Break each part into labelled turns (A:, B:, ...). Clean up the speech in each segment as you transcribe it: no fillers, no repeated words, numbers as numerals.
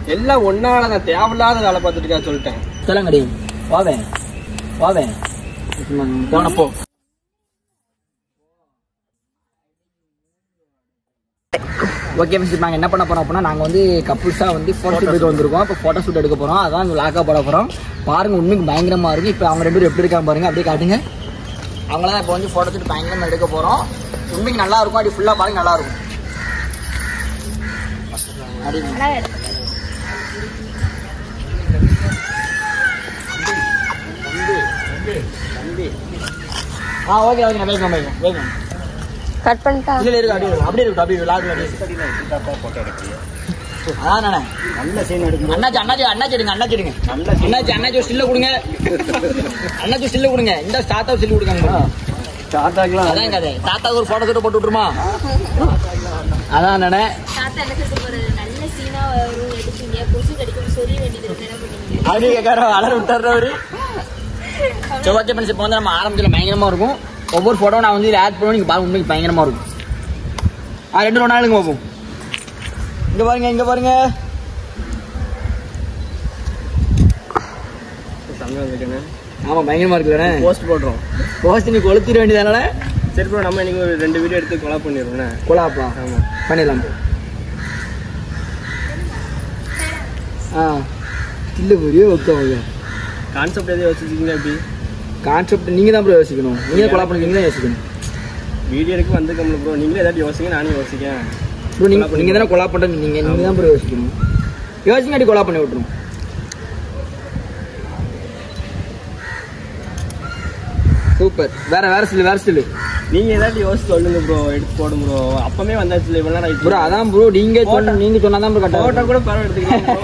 A: எல்லாம் ஒன்னால நான் தேவையில்லாத வேலை பார்த்துட்டு இருக்கா சொல்லிட்டேன்.
B: சொல்லுங்கடி வாவேன் போனப்போ ஓகே மிஸ். நாங்கள் என்ன பண்ண போறோம் அப்படின்னா நாங்கள் வந்து கப்புள்ஸாக வந்து ஃபோட்டோ ஷூட் வந்திருக்கோம். இப்போ ஃபோட்டோ ஷூட் எடுக்க போகிறோம். அதான் லாக்காக போட போகிறோம். பாருங்கள் உண்மைக்கு பயங்கரமாக இருக்கும். இப்போ அவங்க 2 பேரும் எப்படி இருக்காங்க பாருங்கள், அப்படியே காட்டுங்க. அவங்களாம் இப்போ வந்து ஃபோட்டோ ஷூட் பயங்கரமாக எடுக்க போகிறோம். உண்மைக்கு நல்லா இருக்கும். அப்படி ஃபுல்லாக பாருங்க நல்லா இருக்கும். ஓகே ஓகே வேகம்
C: கட் பண்ணிட்டா
B: இல்ல இருக்கு அப்படியே இருக்கு அப்படியே விலாக்ல போட்டோ எடுக்கீங்க. அதான் நல்ல சீன் எடுக்கணும். அண்ணாச்சி எடுங்க அண்ணாச்சி ஸ்டில்ல கொடுங்க. அண்ணாச்சி ஸ்டில்ல கொடுங்க. இந்த ஸ்டார்ட் ஆஃப் ஸ்டில் கொடுங்க. தாத்தாக்கலாம் அதான் கதை. தாத்தாக்கு ஒரு போட்டோ போட்டு விட்டுருமா? அதான் தானே
C: தாத்தா என்ன சொல்ல போறாரு, நல்ல சீனா எடுப்பீங்க, கொசு கடிக்கும் சொல்லி வேண்டியது என்ன பண்ணுவீங்க
B: அப்படி கேட்கார அலற விட்டாரு. சரி ஓகே ஃப்ரெண்ட்ஸ், இப்போ வந்து நம்ம ஆரம்பத்தில் பயங்கரமாக இருக்கும். ஒவ்வொரு ஃபோட்டோ நான் வந்து ஆட் பண்ணுவோம். நீங்கள் பாருங்க உண்மைக்கு பயங்கரமாக இருக்கும். 2 நாளுங்க பார்ப்போம். இங்கே பாருங்க ஆமாம் பயங்கரமாக இருக்குல்லண்ணே. போஸ்ட் போடுறோம். போஸ்ட் நீ கொளுத்திட வேண்டியதானே.
A: சரி ப்ரோ, நம்ம இன்னைக்கு ஒரு 2 வீடியோ எடுத்து கொலா பண்ணிடுவோண்ணே.
B: கொலாப்பா? ஆமாம் பண்ணிடலாம். இல்லை பெரிய ஓகே.
A: கான்செப்ட் எதுவும் யோசிச்சிருக்கீங்க? அப்படி
B: கான்செப்ட் நீங்கள் தான் ப்ரோ யோசிக்கணும். நீங்கள் கொலா பண்ணுறீங்க தான் யோசிக்கணும்.
A: வீடியோ எடுக்க வந்து கம்மல ப்ரோ, நீங்களே ஏதாவது யோசிங்க, நானும் யோசிக்கேன்
B: ப்ரோ. நீங்கள் தானே கொலா பண்ணுறது. நீங்கள் தான் ப்ரோ யோசிக்கணும். யோசிங்க அப்படி கொலா பண்ணி விட்டுரும். சூப்பர். வேற ஸ்டில்
A: நீங்க ஏதாவது யோசிச்சு சொல்லுங்க ப்ரோ, எடுத்து போடும் ப்ரோ. அப்பவே வந்தாச்சு இவ்வளோ நேரம்
B: ப்ரோ. அதான் ப்ரோ நீங்க சொன்னாதான் ப்ரோ கரெக்டா.
A: போட்டோ கூட பரவ எடுத்துக்கலாம்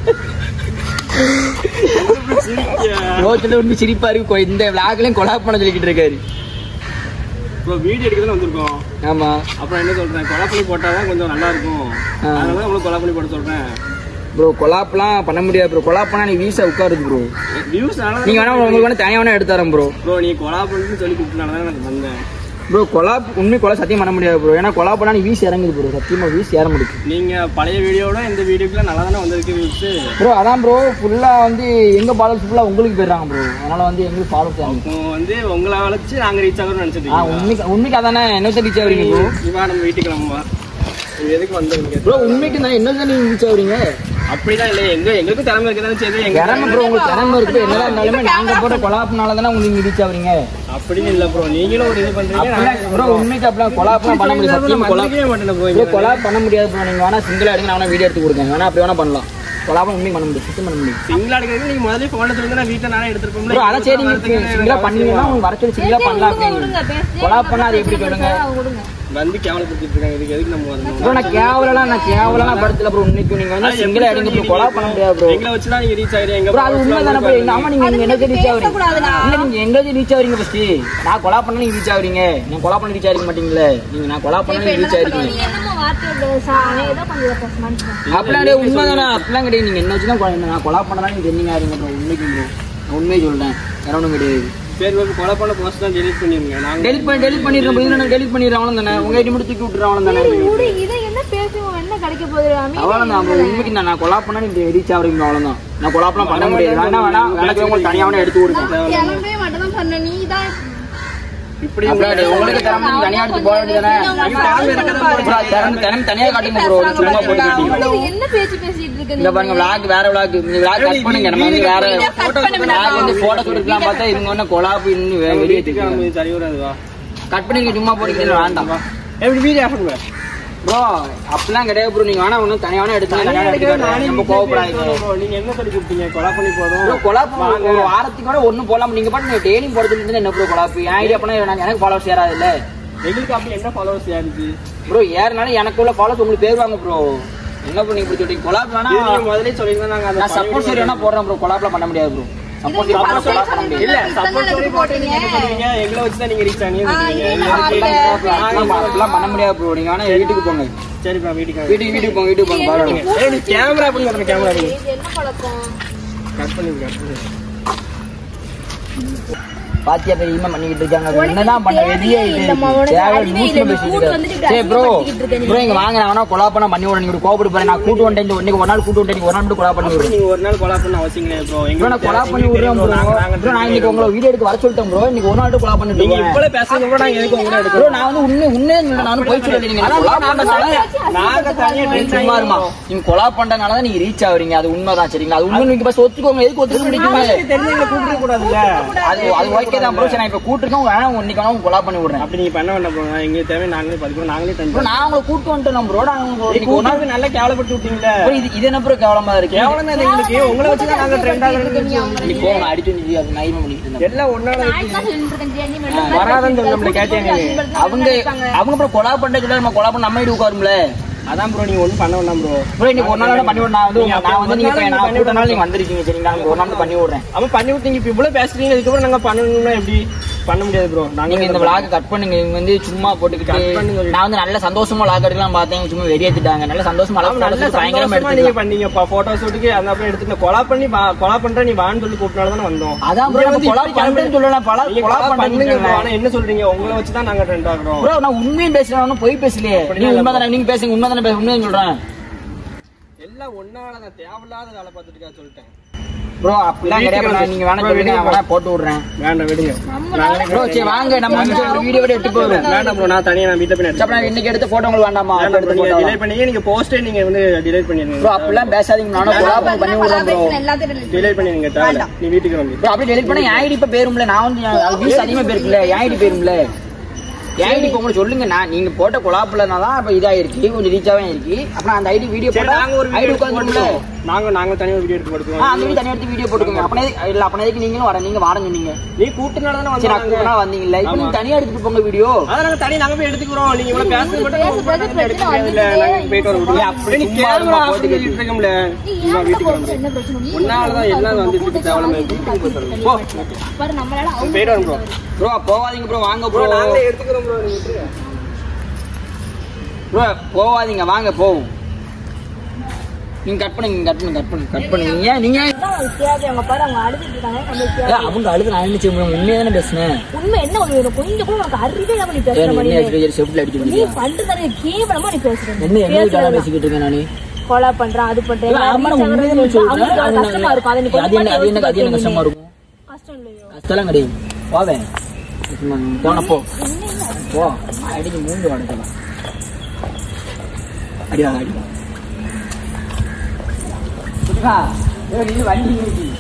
B: ப்ரோ. சிரிப்பா இருக்கு. இந்த விளாக்லயும் கொலாப் பண்ண சொல்லிக்கிட்டு இருக்காரு
A: ப்ரோ. வீடியோ எடுக்கிறதுல வந்திருக்கோம்.
B: ஆமா.
A: அப்புறம் என்ன சொல்றேன், கொலா பண்ணி போட்டாதான் கொஞ்சம் நல்லா இருக்கும். அதனால உங்களுக்கு கொலா பண்ணி போட சொல்றேன்
B: ப்ரோ. கொலாப்லாம் பண்ண முடியாது ப்ரோ. கொலாப் பண்ணா நீ வீசா உட்காருது ப்ரோ. நீங்க வேணா உங்களுக்கு வேணா தனியா வேணா எடுத்து தரேன் ப்ரோ.
A: ப்ரோ நீ கொலா பண்ணு சொல்லி கூப்பிட்டனாலதான் எனக்கு வந்தேன்
B: ப்ரோ. கொலாப் உண்மை கொலா சத்தியம் பண்ண முடியாது ப்ரோ. ஏன்னா கொலா பண்ணா நீ வீசி இறங்குது ப்ரோ. சத்தியமா வீசி ஏற முடியும்.
A: நீங்க பழைய வீடியோட இந்த வீடியோக்குள்ள நல்லா தானே வந்திருக்கு வியூஸ்
B: ப்ரோ. அதான் ப்ரோ ஃபுல்லா வந்து எங்க ஃபாலோவர்ஸ் ஃபுல்லா உங்களுக்கு போயிடுறாங்க ப்ரோ. அதனால வந்து எங்களுக்கு ஃபாலோவர்ஸ்
A: வந்து உங்களை வளைச்சு நாங்க ரீச் ஆகணும்னு நினைச்சிட்டு
B: உண்மைக்கு அதானே என்ன ரீச் ஆகுறீங்க ப்ரோ.
A: இவா நம்ம வீட்டுக்கு கிளம்புவா. எதுக்கு வந்திருக்கீங்க
B: ப்ரோ? உண்மைக்கு நான் என்ன நீங்க ரீச் ஆகுறீங்க?
A: அப்படிதான் இல்ல, எங்களுக்கும் திறமை இருக்குதானே. சரி
B: திறமை ப்ரோ. உங்களுக்கு திறமை இருக்கு. என்னதான் இருந்தாலுமே நாங்க போற கொலாப்னால தானே உங்களுக்கு ரீச் ஆகுறீங்க.
A: அப்படின்னு இல்ல ப்ரோ, நீங்களும் ஒரு இது பண்றீங்க
B: ப்ரோ. உண்மைக்கு அப்படிலாம் கொலாப்லாம் பண்ண முடியாது. சத்தியமா கொலாப் பண்ண முடியாது ப்ரோ. நீங்க வேணா சிங்கிளா எடுங்க, நான் வீடியோ எடுத்து கொடுங்க. வேணா அப்படி வேணா பண்ணலாம். கொலாபம் உண்மைக்கு பண்ண முடியும். சத்தியம் பண்ண முடியும்.
A: சிங்கிளா எடுக்கிறது நீங்க முதல்ல போன் எடுத்து நான் வீட்டுல நானே எடுத்துருப்போம் ப்ரோ.
B: அதான் சரி நீங்க சிங்கிளா பண்ணீங்கன்னா உங்களுக்கு வர சொல்லி சிங்கிளா பண்ணலாம். அப்படின்னு கொலாப் பண்ணா அது எப்படி சொல்லுங்க.
A: வந்து கேவலப்படுத்திட்டு இருக்காங்க. இதுக்கு எதுக்கு நம்ம வரணும்
B: ப்ரோ? நான் கேவலலாம் படுத்தல ப்ரோ. இன்னைக்கு நீங்க வந்து சிங்கிளா எடுங்க ப்ரோ. கொலாப் பண்ண முடியாது ப்ரோ.
A: எங்களை வச்சு தான் நீங்க ரீச் ஆகிறீங்க
B: ப்ரோ. அது உண்மை தானே ப்ரோ. ஆமா நீங்க எனக்கு ரீச் ஆகுறீங்க. இல்ல நீங்க எங்களுக்கு ரீச் ஆகுறீங்க ஃபர்ஸ்ட். நான் கொலாப் பண்ணா நீங்க ரீச் ஆகுறீங்க. நீங்க கொலாப் பண்ண ரீச் ஆக மாட்டீங்களே. நீங்க நான் கொலாப் பண்ணா நீங்க ரீச் ஆகிறீங்க. அப்படியே உண்மை தானே. அப்படிலாம் கிடையாது. நீங்க என்ன வச்சுதான் நான் கொலாப் பண்ணதான் நீங்க தெரிஞ்சீங்க ஆறீங்க ப்ரோ. உண்மைக்கு ப்ரோ நான் உண்மையை சொல்றேன். வேற ஒன்றும் கிடையாது.
A: சரி ஓகே, கொலை பண்ண போஸ்ட் தான் டெலிட் பண்ணிருங்க. நான்
B: டெலிட் பண்ணிடுறேன். இதுல நான் டெலிட் பண்ணிடுறேன். அவ்வளவு தானே. உங்க ஐடி மட்டும் தூக்கி விட்டுறேன். அவ்வளவு தானே.
C: இதை என்ன பேசுவோம், என்ன கிடைக்க போகுது?
B: அவ்வளவுதான் ப்ரோ. உண்மைக்கு நான் கொலா பண்ணா நீங்க ரீச் ஆகுறீங்க. அவ்வளவுதான். நான் கொலாப்லாம் பண்ண முடியாது. வேணா எனக்கு உங்களுக்கு தனியா வேணா எடுத்து கொடுங்க.
C: கிளம்பவே மட்டும் பண்ண நீ தான்
A: இப்படி
B: உங்களுக்கு தனியா எடுத்து போக வேண்டியதானே. தனியா காட்டுங்க ப்ரோ. சும்மா போட்டு காட்டுங்க.
C: என்ன பேச்சு பேசிட்டு இருக்க?
B: இந்த பாருங்க vlog வேற vlog. இந்த vlog கட் பண்ணுங்க. நம்ம வந்து வேற vlog வந்து போட்டோ எடுக்கலாம் பார்த்தா இவங்க என்ன கொலாப் இன்னும் வெளியே எடுத்துக்காம
A: சரி வராதுவா.
B: கட் பண்ணி சும்மா போடுங்க. வேண்டாம்
A: எப்படி வீடியோ ஆஃப்
B: ப்ரோ. அப்படிலாம் கிடையாது ப்ரோ. நீங்க வேணா ஒன்றும் தனியா வேணா எடுத்துக்கலாம். நம்ம கோவப்படாதீங்க.
A: நீங்க என்ன சொல்லி கொடுத்தீங்க? கொலா பண்ணி போதும்.
B: கொலாப் ஒரு வாரத்துக்கு கூட ஒன்றும் போடலாம். நீங்க பாட்டு டெய்லியும் போடுறது என்ன ப்ரோ கொலாப்? என் ஐடியா பண்ணா எனக்கு ஃபாலோவர்ஸ் ஏறாது இல்ல.
A: எங்களுக்கு அப்படி என்ன ஃபாலோவர்ஸ் யாருக்கு
B: ப்ரோ? ஏறினாலும் எனக்கு உள்ள ஃபாலோவர்ஸ் உங்களுக்கு பேருவாங்க ப்ரோ. என்ன ப்ரோ நீங்க இப்படி சொல்றீங்க? கொலாப் வேணா
A: முதல்ல சொல்லிருந்தா நாங்க
B: சப்போர்ட் சரி வேணா போடுறோம் ப்ரோ. கொலாப்லாம் பண்ண முடியாது ப்ரோ.
A: இல்ல சப்போர்ட் போட்டு நீங்க என்ன பண்ணுவீங்க? எங்களை வச்சுதான் நீங்க ரீச் ஆனீங்க.
B: அப்படிலாம் பண்ண முடியாது ப்ரோ. நீங்க வேணா வீட்டுக்கு போங்க.
A: சரிப்பா வீட்டுக்கு
B: போங்க. வீட்டுக்கு போங்க. பாருங்க
A: கேமரா பண்ணி வரணும். கேமரா
C: என்ன பழக்கம்?
A: கட் பண்ணி
B: பாத்தியா பெரியமா பண்ணிக்கிட்டு இருக்காங்க என்னதான் பண்ண வெளியே சரி ப்ரோ இங்க வாங்க நான் கொலா பண்ண பண்ணி விட நீங்க கோபப்பட்டு போறேன் நான் கூட்டு வந்தேன் இன்னைக்கு ஒரு நாள் கூட்டு வந்தேன் ஒரு நாள் கொலா பண்ணி விடுறேன்
A: நீங்க ஒரு நாள் கொலா பண்ண அவசியம் கிடையாது ப்ரோ எங்க நான்
B: கொலா பண்ணி விடுறேன் ப்ரோ நான் இன்னைக்கு உங்களை வீடியோ எடுக்க வர சொல்லிட்டேன் ப்ரோ இன்னைக்கு ஒரு நாள் கொலா பண்ணி
A: நீங்க இப்பவே பேசுங்க ப்ரோ நான் எதுக்கு உங்களை எடுக்க
B: ப்ரோ நான் வந்து உண்மையே நானும் போய் சொல்லலீங்க
A: நாங்க தனியா டென்ஷன்
B: மாறுமா நீங்க கொலா பண்றனால தான் நீங்க ரீச் ஆவறீங்க அது உண்மைதான் சரிங்களா அது உண்மை நீங்க பஸ் ஒத்துக்கோங்க எதுக்கு ஒத்துக்க முடியுமா
A: தெரிஞ்சவங்க கூப்பிட கூடாதுல்ல
B: அது ஓகே தான் ப்ரோ நான் இப்ப கூட்டிருக்கோம் வேணா இன்னைக்கு வேணா கொலா பண்ணி விடுறேன்
A: அப்படி நீங்க பண்ண வேண்டாம் ப்ரோ எங்க தேவை நாங்களே பாத்துக்கிறோம் நாங்களே தந்துறோம்
B: நான் உங்களை கூட்டு வந்துட்டேன் ப்ரோ
A: இன்னைக்கு ஒரு நாள் நல்லா கேவலப்பட்டு விட்டீங்களா
B: இது என்ன ப்ரோ கேவலமா இருக்கு
A: கேவலம் தான் எங்களுக்கு உங்களை வச்சு தான் நாங்க ட்ரெண்ட் ஆகுறோம்
B: நீ போங்க அடிச்சு நீ அது நைமா பண்ணிட்டு இருந்தா
A: எல்லாம் ஒன்னால வராதன்னு சொல்ல நம்மள கேட்டீங்க
B: அவங்க ப்ரோ கொலா பண்றது நம்ம கொலா பண்ண நம்ம வீடு உட்காரும்ல
A: அதான் ப்ரோ நீங்க ஒண்ணு பண்ண வேண்டாம் ப்ரோ
B: இன்னைக்கு ஒரு நாள் பண்ணி விடுறேன் நான் வந்து நீங்க கூட்ட நாள் நீங்க வந்திருக்கீங்க சரிங்களா ஒரு நாள் பண்ணி விடுறேன்
A: அப்ப பண்ணி விட்டீங்க இப்ப இவ்வளவு பேசுறீங்க அதுக்கப்புறம் நாங்க பண்ணணும்னா எப்படி பண்ண முடியாது ப்ரோ
B: நீங்க இந்த விளாக் கட் பண்ணுங்க இவங்க வந்து சும்மா போட்டுக்கிட்டு நான் வந்து நல்ல சந்தோஷமா விளாக் எடுக்கலாம் பார்த்தேன் சும்மா வெறியேத்திட்டாங்க நல்ல சந்தோஷமா பயங்கரமா
A: நீங்க பண்ணீங்கப்பா போட்டோ ஷூட்டுக்கு அந்த அப்புறம் எடுத்துட்டு கொலா பண்ற நீ வான்னு சொல்லி கூப்பிட்டாலும் தானே வந்தோம்
B: அதான் ப்ரோ கொலா பண்றேன்னு சொல்லலாம் கொலா பண்றீங்க
A: ஆனா என்ன சொல்றீங்க உங்களை வச்சு தான் நாங்க ட்ரெண்ட் ஆகுறோம்
B: ப்ரோ நான் உண்மையும் பேசுறேன் பொய் பேசலையே நீங்க உண்மைதானே நீங்க பேசுங்க உண்மைதானே உண்மையை சொல்றேன்
A: எல்லாம் ஒன்னாலதான் தேவையில்லாத வேலை பார்த்துட்டு சொல்லிட்டேன்
B: ப்ரோ அப்படிலாம் கிடையாது நீங்க வேணா சொல்லுங்க நான் வேணா போட்டு விடுறேன்
A: வேண்டாம் விடுங்க
B: ப்ரோ சரி வாங்க நம்ம வீடியோ எடுத்து போறோம்
A: வேண்டாம் ப்ரோ நான் தனியா நான் வீட்ல போய் எடுத்து
B: அப்புறம் இன்னைக்கு எடுத்த போட்டோ உங்களுக்கு வேண்டாமா
A: எடுத்து போட்டோ டிலீட் பண்ணி நீங்க போஸ்டே நீங்க வந்து டிலீட் பண்ணிடுங்க
B: ப்ரோ அப்படிலாம் பேசாதீங்க நானும் கொலாப் பண்ணி விடுறேன் ப்ரோ
A: டிலீட் பண்ணிடுங்க தேவையில்ல நீ வீட்டுக்கு வந்து
B: ப்ரோ அப்படியே டிலீட் பண்ணா ஐடி இப்ப பேரும்ல நான் வந்து வீஸ் அதிகமா பேருக்குல ஐடி பேரும்ல ஐடி இப்போ உங்களுக்கு சொல்லுங்க நான் நீங்க போட்ட கொலாப்லனாதான் அப்ப இதாயிருக்கு கொஞ்சம் ரீச்சாவே இருக்கு அப்புறம் அந்த ஐடி வீடியோ போட்டா ஐடி உட்கார்ந்துல
A: நாங்க தனியா வீடியோ எடுத்து போடுவோம்
B: அந்த வீடியோ தனியா எடுத்து வீடியோ போட்டுக்கோங்க அப்பனே இல்ல அப்பனே எதுக்கு நீங்களும் வர நீங்க வாரங்க நீங்க
A: நீ கூட்டனால தான
B: வந்தீங்க நான் கூட்டனா வந்தீங்கல இப்போ நீங்க தனியா எடுத்து போங்க வீடியோ
A: அதனால தனியா நாங்க போய் எடுத்துக்கறோம் நீங்க இவ்வளவு பேசுறது மட்டும் எடுத்துக்கவே இல்ல நாங்க போய் வரோம் அப்படி நீ கேமரா போட்டு இருக்கீங்கல நீங்க வீட்டுக்கு வந்து என்ன பிரச்சனை ஒன்னால தான் எல்லாம் வந்து தேவலமா வீட்டுக்கு போ பாரு நம்மளால அவங்க போய் வரோம்
B: ப்ரோ போவாதீங்க ப்ரோ வாங்க ப்ரோ
A: நாங்களே எடுத்துக்கறோம் ப்ரோ நீங்க விட்டுருங்க
B: ப்ரோ போவாதீங்க வாங்க போவோம் நீங்க கட் பண்ணுங்க ஏன் நீங்க
C: அவங்க பாரு அவங்க அழுதுட்டு இருக்காங்க
B: அவங்க அழுது நான் என்ன செய்ய உண்மையா தானே பேசுனேன்
C: உண்மை என்ன உங்களுக்கு கொஞ்சம் கூட உனக்கு அறிவே இல்லாம நீ பேசுற மாதிரி
B: செப்ல அடிச்சு
C: நீ பண்றதே கேவலமா நீ பேசுற
B: என்ன பேசிக்கிட்டு இருக்கேன் நானு
C: கொலை பண்றேன் அது பண்றேன் கஷ்டமா இருக்கும் அது
B: என்ன கஷ்டமா இருக்கும்
C: கஷ்டம் இல்லையோ
B: கஷ்டம் கிடையாது போவேன் போனப்போ போ அடிக்கு மூண்டு வாடலாம் அடிவா வண்டி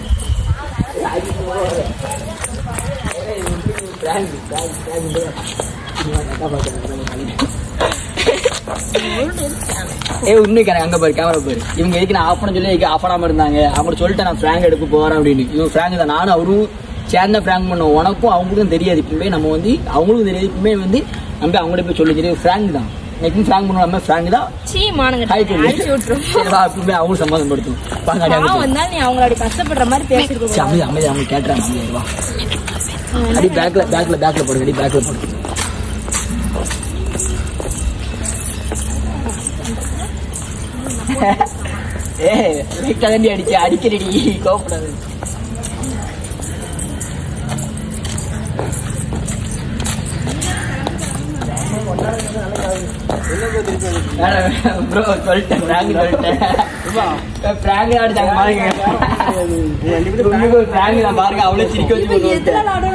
B: உண்மைக்கு அங்க பாரு கேமரா பாரு இவங்க எதுக்கு நான் ஆஃப் பண்ண சொல்லி ஆஃப் பண்ணாம இருந்தாங்க அவங்க சொல்லிட்டு நான் பிராங்க் எடுக்க போறேன் அப்படின்னு இவங்க பிராங்க் தான் நானும் அவரும் சேர்ந்த பிராங்க் பண்ணுவோம் உனக்கும் அவங்களுக்கும் தெரியாது இப்பவுமே நம்ம வந்து அவங்களுக்கும் தெரியாது இப்பவுமே வந்து நம்ம அவங்கள்ட்ட போய் சொல்லி தெரியும் பிராங்க் தான் எப்பவும் பிராங்க் பண்ணுவோம் நம்ம பிராங்க் தான் அவங்க சமாதானப்படுத்தும்
C: அவங்களோட கஷ்டப்படுற மாதிரி பேசிட்டு
B: அமைதி அவங்க கேட்டுறாங்க அடி பேக்ல போடுங்க அடி பேக்ல போடுங்க அடிச்சு அடிக்கடி கோப்படாது ப்ரோ சொல்லிட்டேன் பாருங்க அவ்வளவு சிரிக்க வச்சு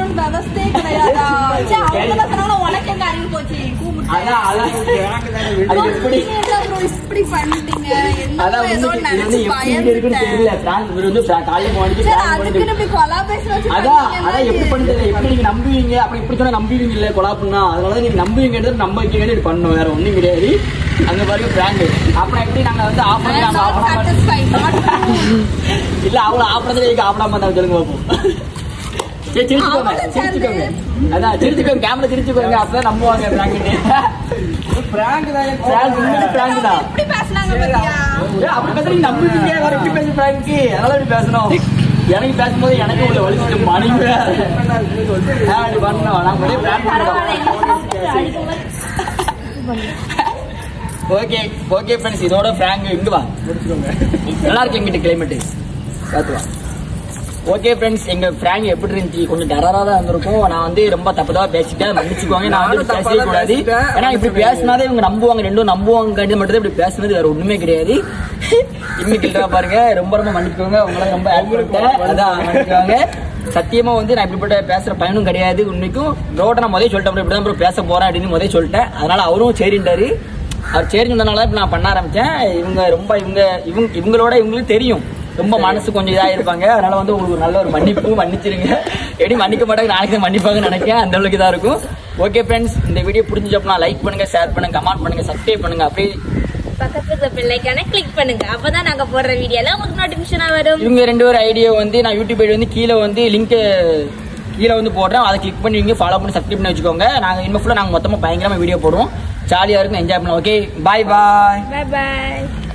B: நம்புவீங்க அப்படி இப்படி சொன்னா நம்புவீங்க இல்ல கொலாப்புன்னா அதனால நீங்க நம்புவீங்க நம்பிக்கை பண்ணணும் வேற ஒண்ணும் கிடையாது அங்க பாருங்க பிராங்க் அப்புறம் எப்படி நாங்க வந்து ஆஃப் இல்ல அவங்கள ஆஃப் பண்ணதுல ஆஃப் பண்ண சொல்லுங்க பாப்போம் சிரிச்சுக்கோங்க அதான் சிரிச்சுக்கோங்க கேமரா சிரிச்சுக்கோங்க அப்பதான் நம்புவாங்க பிராங்க் தான் அப்படி பேசுறீங்க நம்புவீங்க வேற எப்படி பேச பிராங்க் அதனால இப்படி பேசணும் எனக்கு பேசும்போது எனக்கு உள்ள வலிச்சுட்டு மணிங்க பண்ணோம் ஓகே ஓகே ஃப்ரெண்ட்ஸ் இதோட பிராங்க் இங்க வா நல்லா இருக்கு எங்கிட்ட கிளைமேட் பார்த்து வா ஓகே ஃப்ரெண்ட்ஸ், எங்க பிராங்க் எப்படி இருந்துச்சு? கொஞ்சம் டெரரா தான் இருந்திருக்கும். நான் வந்து ரொம்ப தப்பு பேசிட்டேன், மன்னிச்சுக்குவாங்க. நான் வந்து பேசவே கூடாது. ஏன்னா இப்படி பேசினாதே இவங்க நம்புவாங்க, ரெண்டும் நம்புவாங்க மட்டும் இப்படி பேசுனது வேற ஒண்ணுமே கிடையாது. இன்னும் கிட்ட பாருங்க, ரொம்ப ரொம்ப மன்னிச்சுக்கோங்க. உங்களால ரொம்ப அதான் மன்னிச்சுக்கோங்க. சத்தியமா வந்து நான் இப்படிப்பட்ட பேசுற பையனும் கிடையாது. உண்மைக்கும் ரோட்டை நான் முதல்ல சொல்லிட்டேன், இப்படிதான் பேச போறேன் அப்படின்னு முதல்ல சொல்லிட்டேன். அதனால அவரும் சரின்றாரு. அவர் சரி சொன்னதுனால இப்ப நான் பண்ண ஆரம்பிச்சேன். இவங்க ரொம்ப இவங்களோட இவங்களுக்கு தெரியும், ரொம்ப மனசு கொஞ்சம் இதா இருப்பாங்க. அதனால வந்து உங்களுக்கு நல்ல ஒரு மன்னிச்சிருங்க. எப்படி மன்னிக்க மாட்டாங்க, நாளைக்கு தான் மன்னிப்பாங்கன்னு நினைக்கிறேன். அந்த அளவுக்கு தான் இருக்கும். ஓகே ஃப்ரெண்ட்ஸ், இந்த வீடியோ பிடிச்சிச்சப்பனா லைக் பண்ணுங்க, ஷேர் பண்ணுங்க, கமெண்ட் பண்ணுங்க, சப்ஸ்கிரைப் பண்ணுங்க. அப்படியே
C: பக்கத்துல இருக்க பெல் ஐகானை கிளிக் பண்ணுங்க. அப்பதான் நாங்க போடுற வீடியோல உங்களுக்கு நோட்டிபிகேஷனா வரும்.
B: இவங்க 2 பேர் ஐடியா வந்து நான் யூடியூப் ஐடி வந்து கீழே வந்து லிங்க் கீழே வந்து போடுறேன். அதை கிளிக் பண்ணி நீங்க ஃபாலோ பண்ணி சப்ஸ்கிரைப் பண்ணி வச்சுக்கோங்க. நாங்க இனிமே ஃபுல்லா நாங்க மொத்தமா பயங்கரமா வீடியோ போடுவோம். ஜாலியா இருக்கும், என்ஜாய் பண்ணலாம். Okay, bye bye.
C: பாய் பாய்.